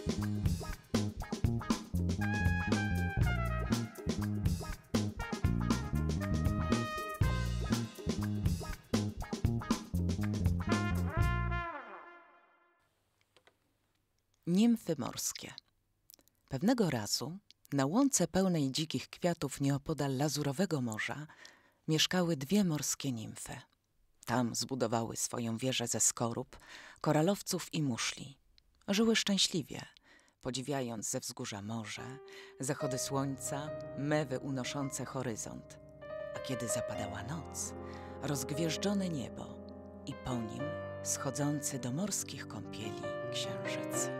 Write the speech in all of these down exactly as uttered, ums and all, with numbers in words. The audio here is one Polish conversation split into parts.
Nimfy morskie. Pewnego razu na łące pełnej dzikich kwiatów nieopodal Lazurowego Morza mieszkały dwie morskie nimfy. Tam zbudowały swoją wieżę ze skorup, koralowców i muszli. Żyły szczęśliwie, podziwiając ze wzgórza morze, zachody słońca, mewy unoszące horyzont. A kiedy zapadała noc, rozgwieżdżone niebo i po nim schodzący do morskich kąpieli księżyc.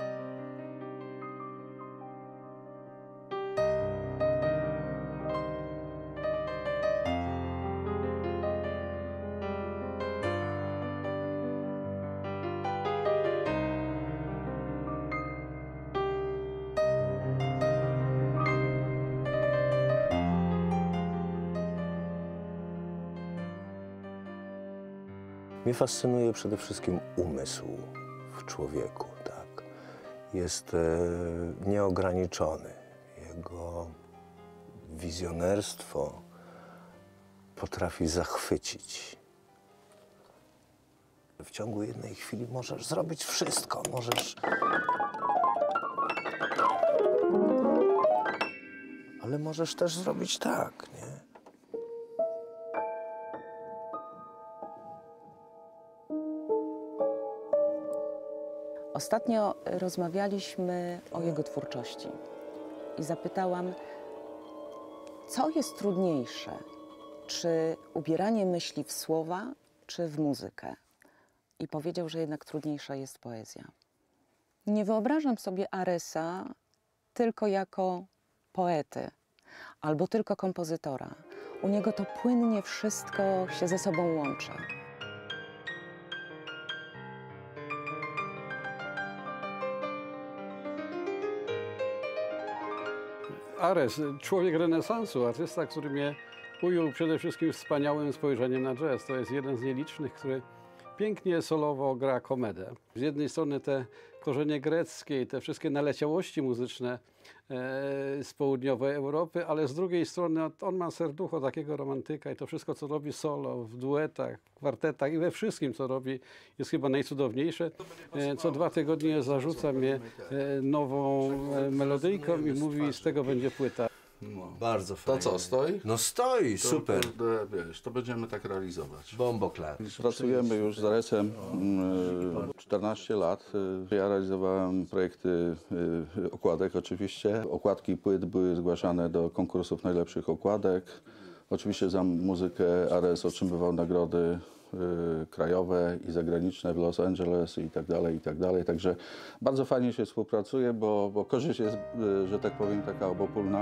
Mnie fascynuje przede wszystkim umysł w człowieku, tak. Jest e, nieograniczony. Jego wizjonerstwo potrafi zachwycić. W ciągu jednej chwili możesz zrobić wszystko. Możesz... Ale możesz też zrobić tak, nie? Ostatnio rozmawialiśmy o jego twórczości i zapytałam, co jest trudniejsze, czy ubieranie myśli w słowa, czy w muzykę. I powiedział, że jednak trudniejsza jest poezja. Nie wyobrażam sobie Aresa tylko jako poety albo tylko kompozytora. U niego to płynnie wszystko się ze sobą łączy. Ares, człowiek renesansu, artysta, który mnie ujął przede wszystkim wspaniałym spojrzeniem na jazz. To jest jeden z nielicznych, który pięknie solowo gra komedę. Z jednej strony te korzenie greckie i te wszystkie naleciałości muzyczne e, z południowej Europy, ale z drugiej strony on ma serducho takiego romantyka i to wszystko, co robi solo, w duetach, w kwartetach i we wszystkim, co robi, jest chyba najcudowniejsze. E, co dwa tygodnie zarzuca mnie e, nową e, melodyjką i mówi, z tego będzie płyta. No. Bardzo fajnie. To co, stoi? No stoi, To, super. To, wiesz, to będziemy tak realizować. Bomboklar. Pracujemy już z Aresem czternaście lat. Ja realizowałem projekty okładek oczywiście. Okładki płyt były zgłaszane do konkursów najlepszych okładek. Oczywiście za muzykę Ares otrzymywał nagrody krajowe i zagraniczne w Los Angeles i tak dalej, i tak dalej. Także bardzo fajnie się współpracuje, bo, bo korzyść jest, że tak powiem, taka obopólna.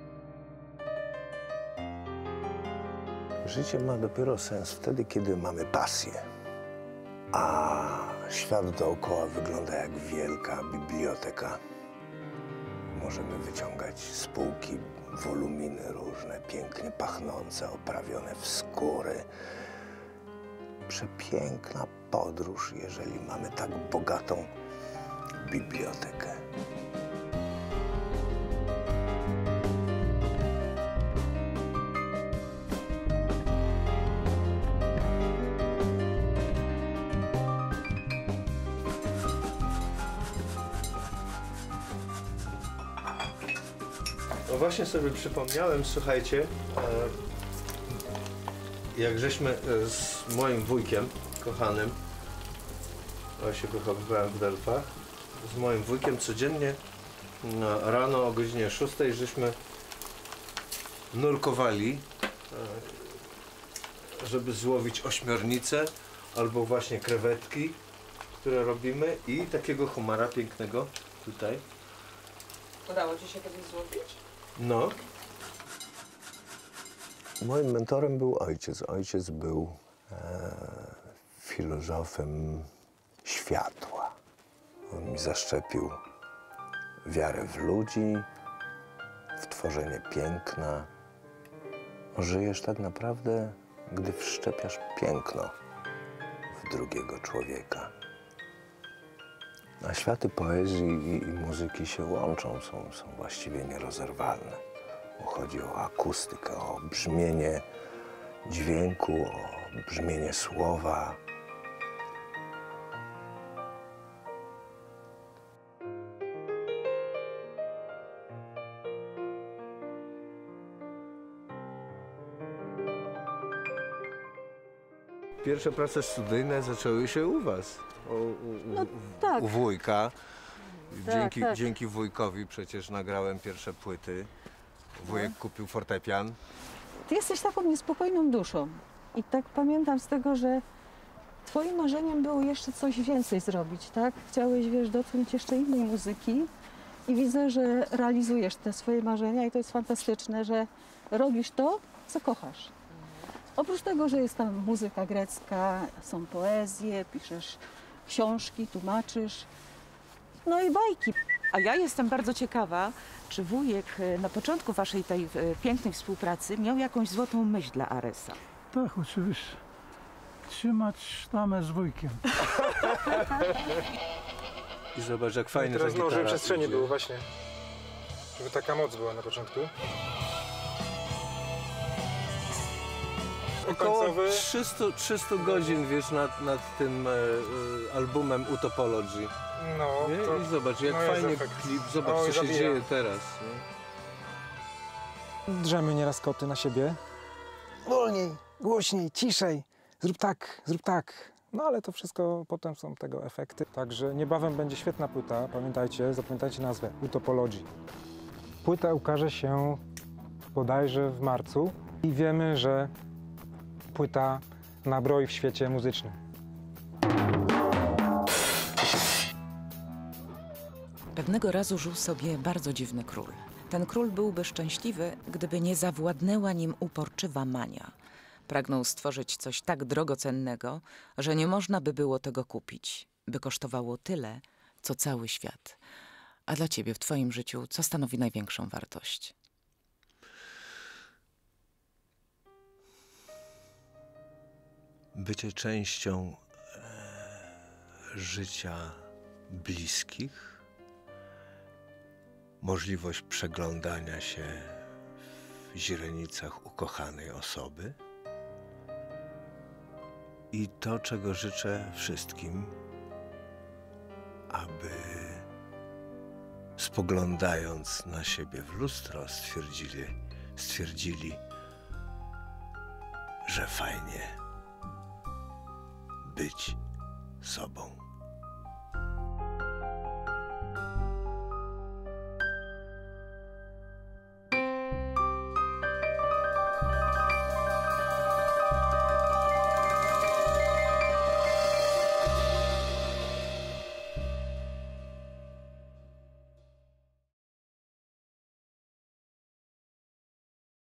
Życie ma dopiero sens wtedy, kiedy mamy pasję. A świat dookoła wygląda jak wielka biblioteka. Możemy wyciągać z półki woluminy różne, pięknie pachnące, oprawione w skóry. Przepiękna podróż, jeżeli mamy tak bogatą bibliotekę. No właśnie sobie przypomniałem, słuchajcie, jak żeśmy z moim wujkiem kochanym, ja się wychowywałem w Delfach, z moim wujkiem codziennie no, rano o godzinie szóstej żeśmy nurkowali, żeby złowić ośmiornicę albo właśnie krewetki, które robimy i takiego homara pięknego tutaj. Udało ci się kiedyś złowić? No. Moim mentorem był ojciec. Ojciec był e, filozofem światła. On mi zaszczepił wiarę w ludzi, w tworzenie piękna. Żyjesz tak naprawdę, gdy wszczepiasz piękno w drugiego człowieka. A światy poezji i, i muzyki się łączą, są, są właściwie nierozerwalne. Bo chodzi o akustykę, o brzmienie dźwięku, o brzmienie słowa. Pierwsze prace studyjne zaczęły się u was, u, u, No tak. u wujka. Tak, Dzięki, tak. dzięki wujkowi przecież nagrałem pierwsze płyty. Wujek kupił fortepian. Ty jesteś taką niespokojną duszą. I tak pamiętam z tego, że twoim marzeniem było jeszcze coś więcej zrobić, tak? Chciałeś, wiesz, dotknąć jeszcze innej muzyki i widzę, że realizujesz te swoje marzenia i to jest fantastyczne, że robisz to, co kochasz. Oprócz tego, że jest tam muzyka grecka, są poezje, piszesz książki, tłumaczysz, no i bajki. A ja jestem bardzo ciekawa, czy wujek e, na początku waszej tej e, pięknej współpracy miał jakąś złotą myśl dla Aresa? Tak, oczywiście. Trzymać sztamę z wujkiem. I zobacz, jak fajnie Teraz ta na gitara przestrzeni idzie. było właśnie. Żeby taka moc była na początku. Około Końcowy. trzysta, trzysta godzin, wiesz, nad, nad tym e, e, albumem Utopology. No, Nie? to... I zobacz, jak no jest fajnie efekt. klip, zobacz, Oj, co się zabija. dzieje teraz. Nie? Drzemy nieraz koty na siebie. Wolniej, głośniej, ciszej. Zrób tak, zrób tak. No ale to wszystko potem są tego efekty. Także niebawem będzie świetna płyta. Pamiętajcie, zapamiętajcie nazwę Utopology. Płyta ukaże się bodajże w marcu i wiemy, że płyta nabroi w świecie muzycznym. Pewnego razu żył sobie bardzo dziwny król. Ten król byłby szczęśliwy, gdyby nie zawładnęła nim uporczywa mania. Pragnął stworzyć coś tak drogocennego, że nie można by było tego kupić, by kosztowało tyle, co cały świat. A dla ciebie w twoim życiu co stanowi największą wartość? Bycie częścią e, życia bliskich, możliwość przeglądania się w źrenicach ukochanej osoby i to, czego życzę wszystkim, aby spoglądając na siebie w lustro stwierdzili, stwierdzili, że fajnie być sobą.